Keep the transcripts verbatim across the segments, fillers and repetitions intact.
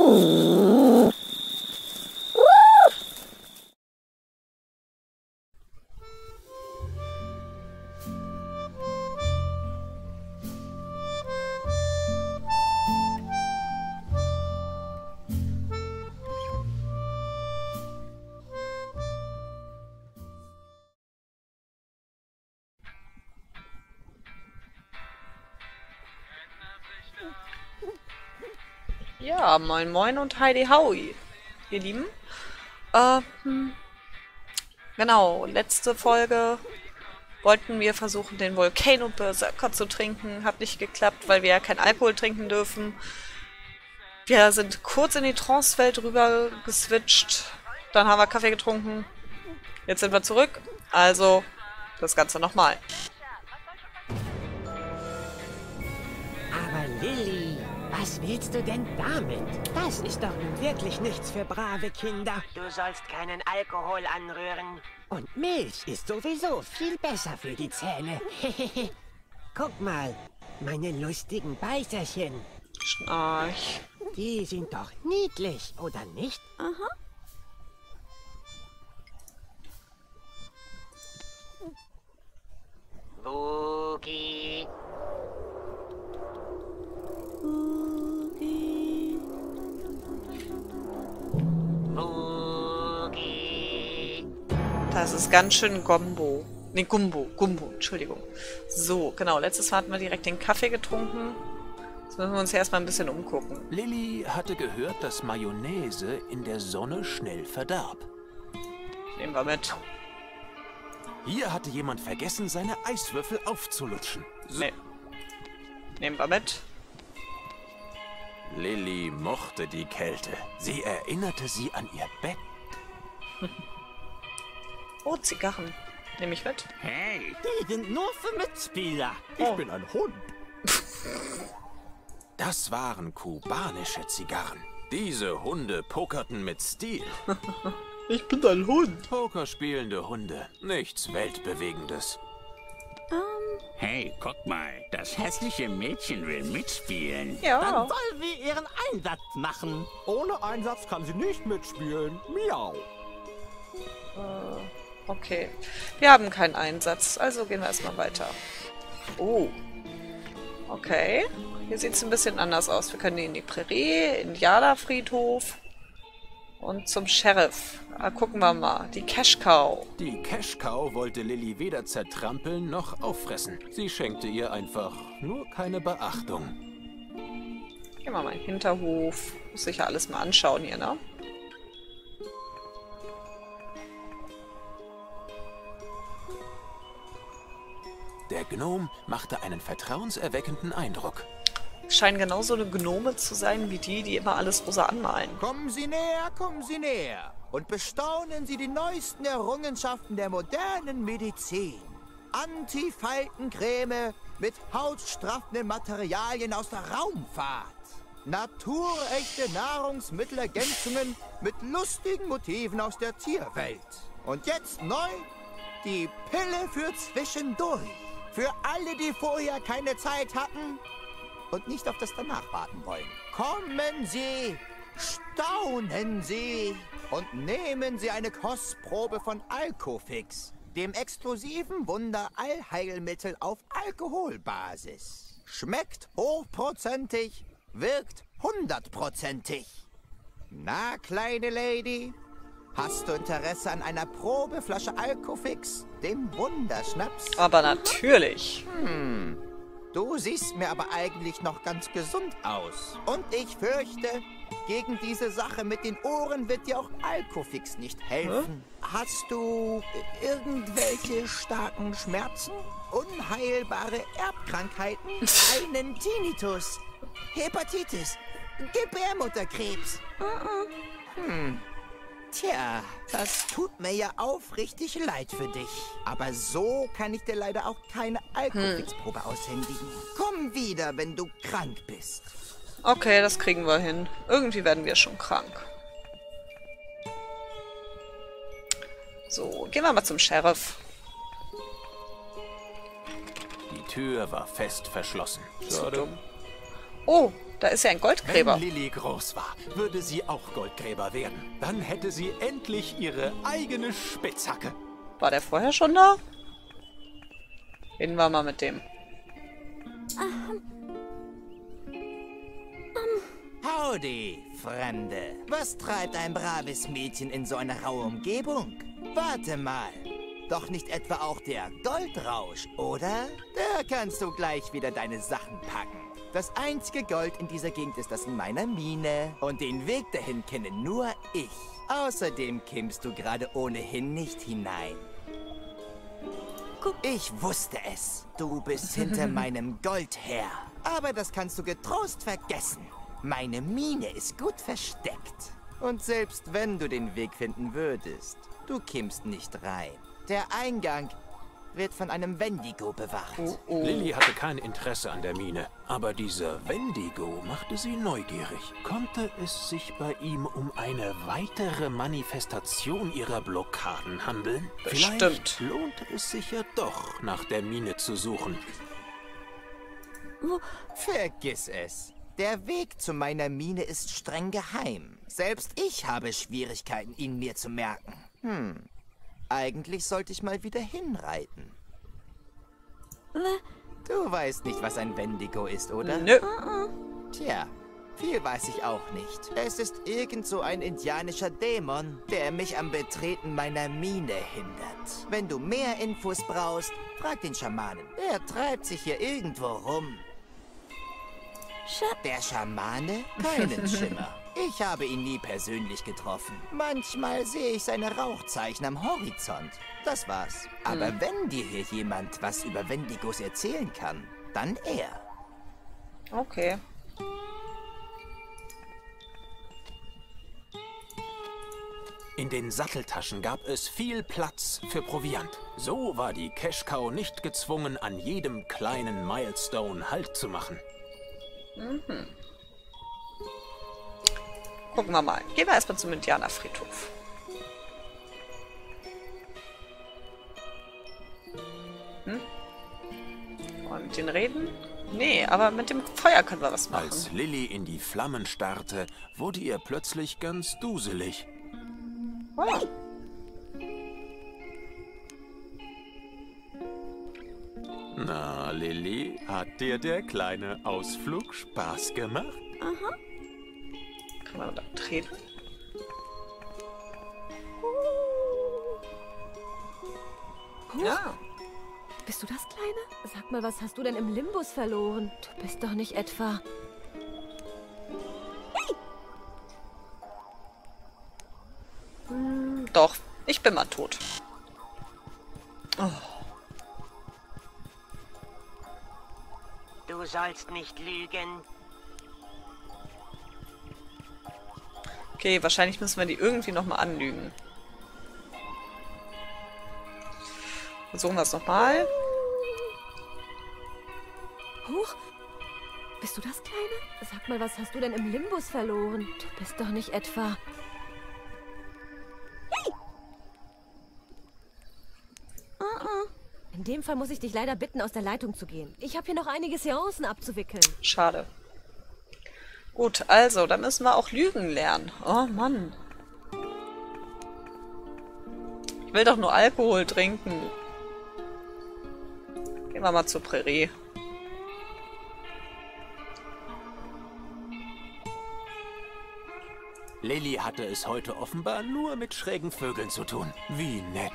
Ja, moin moin und Heidi Howie, ihr Lieben. Äh, hm, genau, letzte Folge wollten wir versuchen, den Volcano Berserker zu trinken. Hat nicht geklappt, weil wir ja kein Alkohol trinken dürfen. Wir sind kurz in die Trancewelt rüber geswitcht. Dann haben wir Kaffee getrunken. Jetzt sind wir zurück. Also das Ganze nochmal. Aber Lilly, was willst du denn damit? Das ist doch nun wirklich nichts für brave Kinder. Du sollst keinen Alkohol anrühren. Und Milch ist sowieso viel besser für die Zähne. Guck mal, meine lustigen Beißerchen. Schnarch. Die sind doch niedlich, oder nicht? Aha. Boogie. Boogie. Das ist ganz schön Gombo. Ne, Gumbo. Gumbo, Entschuldigung. So, genau. Letztes Mal hatten wir direkt den Kaffee getrunken. Jetzt müssen wir uns hier erstmal ein bisschen umgucken. Lilly hatte gehört, dass Mayonnaise in der Sonne schnell verdarb. Nehmen wir mit. Hier hatte jemand vergessen, seine Eiswürfel aufzulutschen. So. Nee. Nehmen wir mit. Lilly mochte die Kälte. Sie erinnerte sie an ihr Bett. Oh, Zigarren. Nehme ich mit. Hey, die sind nur für Mitspieler. Oh. Ich bin ein Hund. Das waren kubanische Zigarren. Diese Hunde pokerten mit Stil. Ich bin ein Hund. Pokerspielende Hunde. Nichts Weltbewegendes. Hey, guck mal, das hässliche Mädchen will mitspielen. Ja. Dann soll sie ihren Einsatz machen. Ohne Einsatz kann sie nicht mitspielen. Miau. Okay. Wir haben keinen Einsatz, also gehen wir erstmal weiter. Oh. Okay. Hier sieht es ein bisschen anders aus. Wir können in die Prärie, Indianerfriedhof und zum Sheriff. Ah, gucken wir mal. Die Cash Cow. Die Cash Cow wollte Lilly weder zertrampeln noch auffressen. Sie schenkte ihr einfach nur keine Beachtung. Gehen wir mal in den Hinterhof. Muss sich ja alles mal anschauen hier, ne? Der Gnom machte einen vertrauenserweckenden Eindruck. Scheinen genauso eine Gnome zu sein wie die, die immer alles rosa anmalen. Kommen Sie näher, kommen Sie näher. Und bestaunen Sie die neuesten Errungenschaften der modernen Medizin. Anti-Faltencreme mit hautstraffenden Materialien aus der Raumfahrt. Naturechte Nahrungsmittelergänzungen mit lustigen Motiven aus der Tierwelt. Und jetzt neu, die Pille für zwischendurch. Für alle, die vorher keine Zeit hatten und nicht auf das danach warten wollen. Kommen Sie, staunen Sie und nehmen Sie eine Kostprobe von Alcofix, dem exklusiven Wunder-Allheilmittel auf Alkoholbasis. Schmeckt hochprozentig, wirkt hundertprozentig. Na, kleine Lady, hast du Interesse an einer Probeflasche Alcofix, dem Wunderschnaps? Aber natürlich. Hm. Du siehst mir aber eigentlich noch ganz gesund aus. Und ich fürchte, gegen diese Sache mit den Ohren wird dir auch Alcofix nicht helfen. Hast du irgendwelche starken Schmerzen? Unheilbare Erbkrankheiten? Einen Tinnitus? Hepatitis? Gebärmutterkrebs? Hm. Tja, das tut mir ja aufrichtig leid für dich. Aber so kann ich dir leider auch keine Alcofix-Probe aushändigen. Komm wieder, wenn du krank bist. Okay, das kriegen wir hin. Irgendwie werden wir schon krank. So, gehen wir mal zum Sheriff. Die Tür war fest verschlossen. So dumm. Oh, Da ist ja ein Goldgräber. Wenn Lilly groß war, würde sie auch Goldgräber werden. Dann hätte sie endlich ihre eigene Spitzhacke. War der vorher schon da? Reden wir mal mit dem. Howdy, Fremde. Was treibt ein braves Mädchen in so einer rauen Umgebung? Warte mal. Doch nicht etwa auch der Goldrausch, oder? Da kannst du gleich wieder deine Sachen packen. Das einzige Gold in dieser Gegend ist das in meiner Mine. Und den Weg dahin kenne nur ich. Außerdem kimmst du gerade ohnehin nicht hinein. Ich wusste es. Du bist hinter meinem Gold her. Aber das kannst du getrost vergessen. Meine Mine ist gut versteckt. Und selbst wenn du den Weg finden würdest, du kimmst nicht rein. Der Eingang wird von einem Wendigo bewacht. Oh, oh. Lilly hatte kein Interesse an der Mine, aber dieser Wendigo machte sie neugierig. Konnte es sich bei ihm um eine weitere Manifestation ihrer Blockaden handeln? Bestimmt. Vielleicht lohnte es sich ja doch, nach der Mine zu suchen. Vergiss es. Der Weg zu meiner Mine ist streng geheim. Selbst ich habe Schwierigkeiten, ihn mir zu merken. Hm. Eigentlich sollte ich mal wieder hinreiten. Du weißt nicht, was ein Wendigo ist, oder? Nö. Tja, viel weiß ich auch nicht. Es ist irgend so ein indianischer Dämon, der mich am Betreten meiner Mine hindert. Wenn du mehr Infos brauchst, frag den Schamanen. Der treibt sich hier irgendwo rum. Der Schamane? Keinen Schimmer. Ich habe ihn nie persönlich getroffen. Manchmal sehe ich seine Rauchzeichen am Horizont. Das war's. Aber hm. wenn dir hier jemand was über Wendigos erzählen kann, dann er. Okay. In den Satteltaschen gab es viel Platz für Proviant. So war die Cash Cow nicht gezwungen, an jedem kleinen Milestone Halt zu machen. Mhm. Gucken wir mal. Gehen wir erstmal zum Indianerfriedhof. Hm? Wollen wir mit denen reden? Nee, aber mit dem Feuer können wir was machen. Als Lilly in die Flammen starrte, wurde ihr plötzlich ganz duselig. Oh. Na, Lilly, hat dir der kleine Ausflug Spaß gemacht? Aha. Kann man da treten? Huch. Ja. Bist du das, Kleine? Sag mal, was hast du denn im Limbus verloren? Du bist doch nicht etwa... Hm, doch, ich bin mal tot. Oh. Du sollst nicht lügen. Okay, wahrscheinlich müssen wir die irgendwie nochmal anlügen. Versuchen wir es nochmal. Huch! Bist du das, Kleine? Sag mal, was hast du denn im Limbus verloren? Du bist doch nicht etwa... In dem Fall muss ich dich leider bitten, aus der Leitung zu gehen. Ich habe hier noch einige Seancen abzuwickeln. Schade. Gut, also, dann müssen wir auch lügen lernen. Oh Mann. Ich will doch nur Alkohol trinken. Gehen wir mal zur Prärie. Lilly hatte es heute offenbar nur mit schrägen Vögeln zu tun. Wie nett.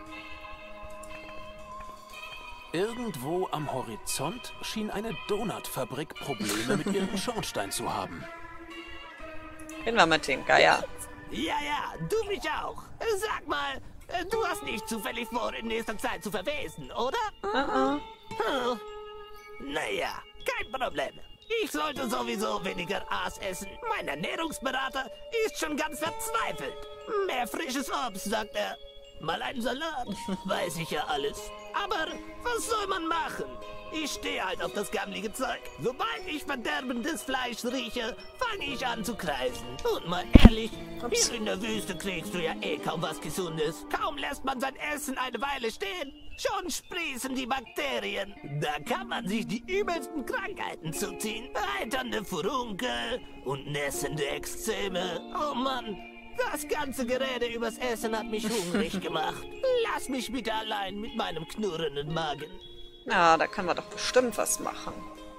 Irgendwo am Horizont schien eine Donutfabrik Probleme mit ihrem Schornstein zu haben. Gehen wir mit dem Geier. Ja, ja, du mich auch. Sag mal, du hast nicht zufällig vor, in nächster Zeit zu verwesen, oder? Uh-uh. Hm. Naja, kein Problem. Ich sollte sowieso weniger Aas essen. Mein Ernährungsberater ist schon ganz verzweifelt. Mehr frisches Obst, sagt er. Mal einen Salat, weiß ich ja alles. Aber was soll man machen? Ich stehe halt auf das gammelige Zeug. Sobald ich verderbendes Fleisch rieche, fange ich an zu kreisen. Und mal ehrlich, Ups. hier in der Wüste kriegst du ja eh kaum was Gesundes. Kaum lässt man sein Essen eine Weile stehen, Schon sprießen die Bakterien. Da kann man sich die übelsten Krankheiten zuziehen. Eiternde Furunkel und nässende Ekzeme. Oh Mann, das ganze Gerede übers Essen hat mich hungrig gemacht. Lass mich bitte allein mit meinem knurrenden Magen. Na, da können wir doch bestimmt was machen.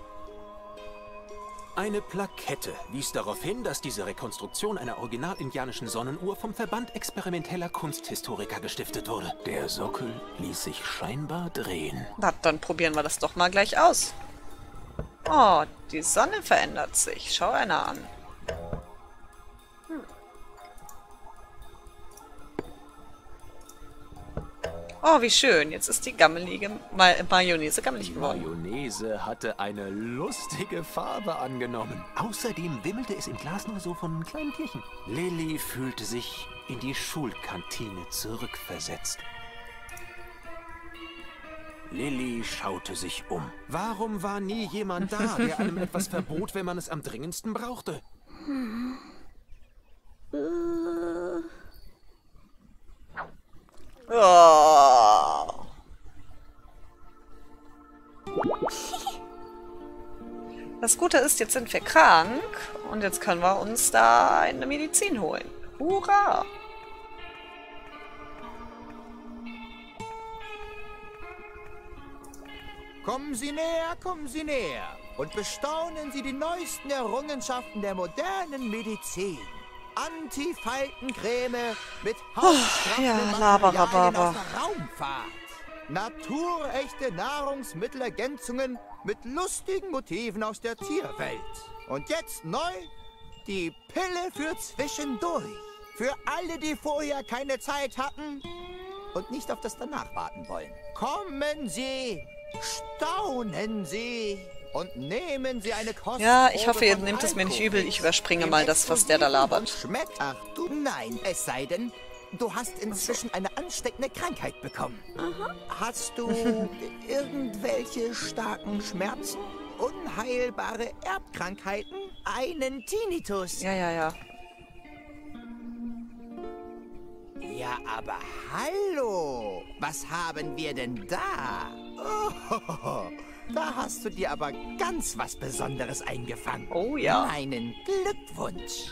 Eine Plakette wies darauf hin, dass diese Rekonstruktion einer original-indianischen Sonnenuhr vom Verband experimenteller Kunsthistoriker gestiftet wurde. Der Sockel ließ sich scheinbar drehen. Na, dann probieren wir das doch mal gleich aus. Oh, die Sonne verändert sich. Schau einer an. Hm. Oh, wie schön. Jetzt ist die gammelige Ma Mayonnaise gammelig Die geworden. Mayonnaise hatte eine lustige Farbe angenommen. Außerdem wimmelte es im Glas nur so von kleinen Tierchen. Lilly fühlte sich in die Schulkantine zurückversetzt. Lilly schaute sich um. Warum war nie jemand da, der einem etwas verbot, wenn man es am dringendsten brauchte? Oh. Das Gute ist, jetzt sind wir krank und jetzt können wir uns da eine Medizin holen. Hurra! Kommen Sie näher, kommen Sie näher und bestaunen Sie die neuesten Errungenschaften der modernen Medizin. Antifaltencreme mit hautstraffenden ja, Materialien Laberababa. aus der Raumfahrt. Naturechte Nahrungsmittelergänzungen mit lustigen Motiven aus der Tierwelt. Und jetzt neu die Pille für zwischendurch. Für alle, die vorher keine Zeit hatten und nicht auf das danach warten wollen. Kommen Sie, staunen Sie und nehmen Sie eine Kostprobe. Ja, ich hoffe, ihr von nehmt es mir nicht übel. Ich Alkofix, überspringe dem mal das, was der da labert. exklusiven und Schmeckt. Ach du, nein, es sei denn, du hast inzwischen eine ansteckende Krankheit bekommen. Hast du irgendwelche starken Schmerzen? Unheilbare Erbkrankheiten? Einen Tinnitus? Ja, ja, ja. Ja, aber hallo! Was haben wir denn da? Oh, da hast du dir aber ganz was Besonderes eingefangen. Oh ja. Meinen Glückwunsch.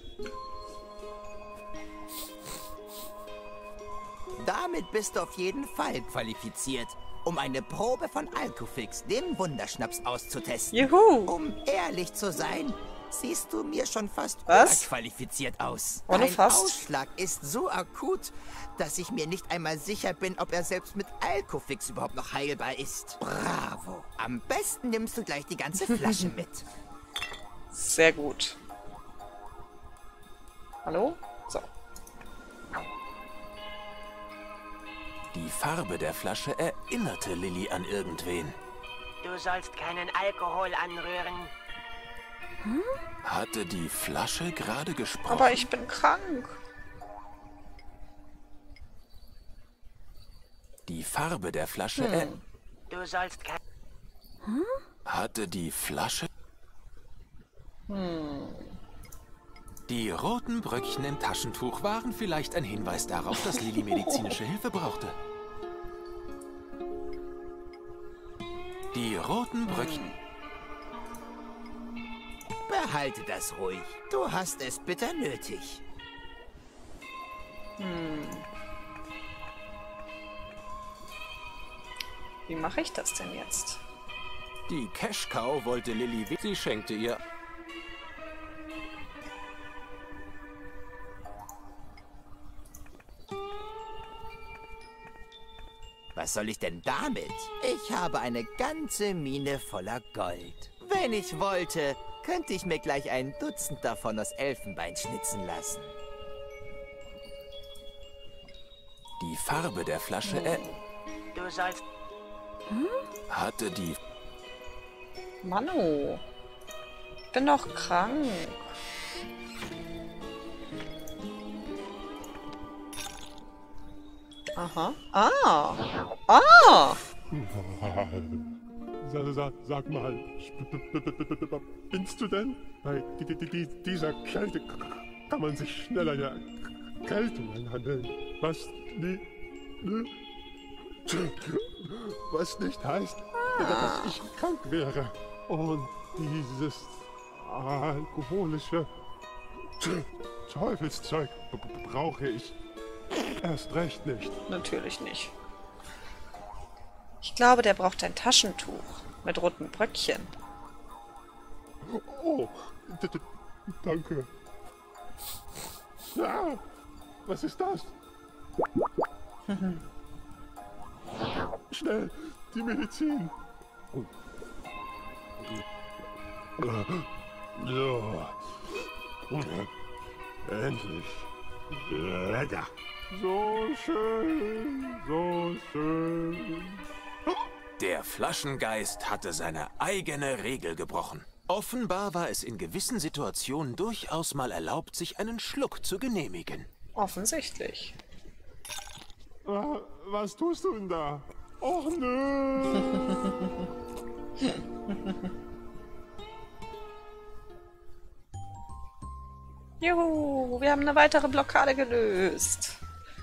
Damit bist du auf jeden Fall qualifiziert, um eine Probe von Alkofix, dem Wunderschnaps, auszutesten. Juhu! Um ehrlich zu sein, siehst du mir schon fast Was? qualifiziert aus. Oh, nur Dein fast. Ausschlag ist so akut, dass ich mir nicht einmal sicher bin, ob er selbst mit Alkofix überhaupt noch heilbar ist. Bravo. Am besten nimmst du gleich die ganze Flasche mit. Sehr gut. Hallo? So. Die Farbe der Flasche erinnerte Lilly an irgendwen. Du sollst keinen Alkohol anrühren. Hatte die Flasche gerade gesprochen? Aber ich bin krank. Die Farbe der Flasche Hm. er Du sollst kein... hatte die Flasche... Hm. Die roten Bröckchen im Taschentuch waren vielleicht ein Hinweis darauf, dass Lilly medizinische Hilfe brauchte. Die roten Bröckchen... Behalte das ruhig. Du hast es bitter nötig. Hm. Wie mache ich das denn jetzt? Die Cash-Cow wollte Lilly... Sie schenkte ihr... Was soll ich denn damit? Ich habe eine ganze Mine voller Gold. Wenn ich wollte, könnte ich mir gleich ein Dutzend davon aus Elfenbein schnitzen lassen. Die Farbe der Flasche er Du sollst... hatte die... Manu. Ich bin doch krank. Aha. Ah. Ah. Sag, sag, sag mal, spinnst du denn? Bei di- di- di- dieser Kälte kann man sich schnell eine Erkältung anhandeln. Was? Die, ne? Was nicht heißt, dass ich krank wäre. Und dieses alkoholische Teufelszeug brauche ich erst recht nicht. Natürlich nicht. Ich glaube, der braucht ein Taschentuch mit roten Bröckchen. Oh, d -d danke. Ja, was ist das? Schnell, die Medizin. So. Endlich. Lecker. So schön, so schön. Der Flaschengeist hatte seine eigene Regel gebrochen. Offenbar war es in gewissen Situationen durchaus mal erlaubt, sich einen Schluck zu genehmigen. Offensichtlich. Was tust du denn da? Och nö. Juhu, wir haben eine weitere Blockade gelöst.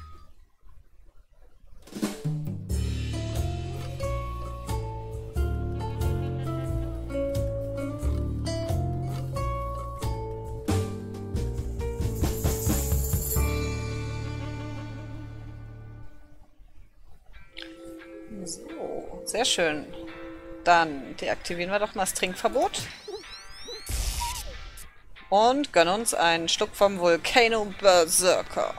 So, sehr schön. Dann deaktivieren wir doch mal das Trinkverbot. Und gönnen uns einen Schluck vom Volcano Berserker.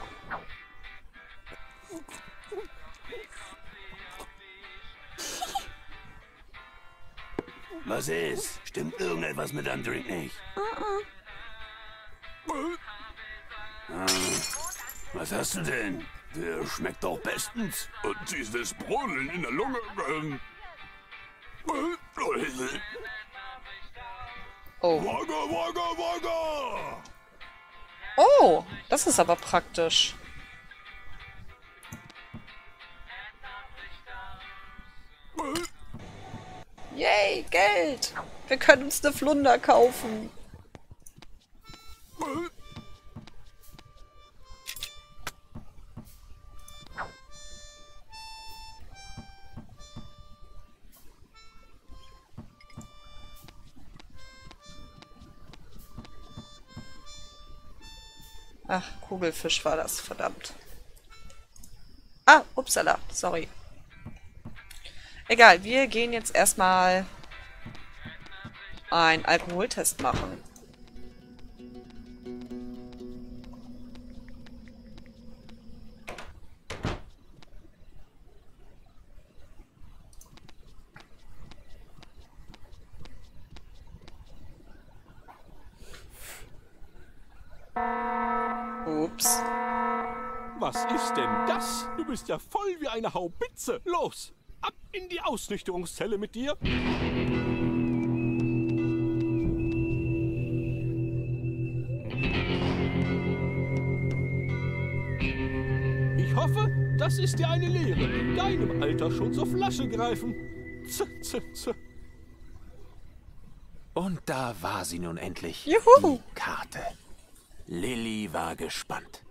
Was ist? Stimmt irgendetwas mit deinem Drink nicht? Ah, was hast du denn? Der schmeckt doch bestens. Und dieses Brodeln in der Lunge. Ähm, Oh. Wagga, wagga, wagga! Oh, das ist aber praktisch. Yay, Geld! Wir können uns eine Flunder kaufen. Ach, Kugelfisch war das, verdammt. Ah, upsala, sorry. Egal, wir gehen jetzt erstmal einen Alkoholtest machen. Ups. Was ist denn das? Du bist ja voll wie eine Haubitze. Los, ab in die Ausnüchterungszelle mit dir. Ich hoffe, das ist dir eine Lehre. In deinem Alter schon zur Flasche greifen. Z, z, z. Und da war sie nun endlich. Juhu. Die Karte. Lilly war gespannt.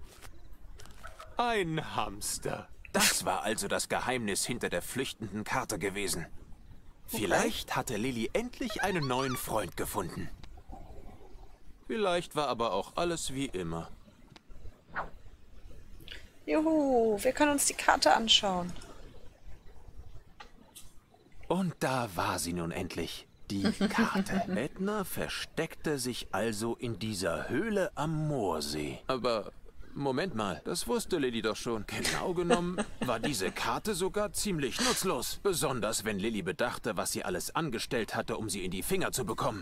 Ein Hamster. Das war also das Geheimnis hinter der flüchtenden Karte gewesen. Vielleicht hatte Lilly endlich einen neuen Freund gefunden. Vielleicht war aber auch alles wie immer. Juhu, wir können uns die Karte anschauen. Und da war sie nun endlich. Die Karte. Edna versteckte sich also in dieser Höhle am Moorsee. Aber Moment mal, das wusste Lilly doch schon. Genau genommen war diese Karte sogar ziemlich nutzlos. Besonders wenn Lilly bedachte, was sie alles angestellt hatte, um sie in die Finger zu bekommen.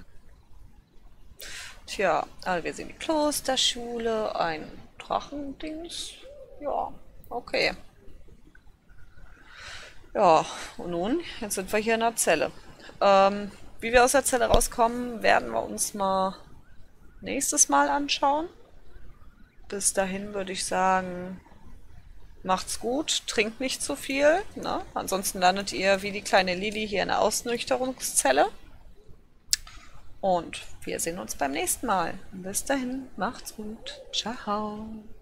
Tja, also wir sehen die Klosterschule, ein Drachendings. Ja, okay. Ja, und nun, jetzt sind wir hier in der Zelle. Ähm, wie wir aus der Zelle rauskommen, werden wir uns mal nächstes Mal anschauen. Bis dahin würde ich sagen, macht's gut, trinkt nicht zu viel, ne? Ansonsten landet ihr wie die kleine Lilly hier in der Ausnüchterungszelle. Und wir sehen uns beim nächsten Mal. Bis dahin, macht's gut. Ciao.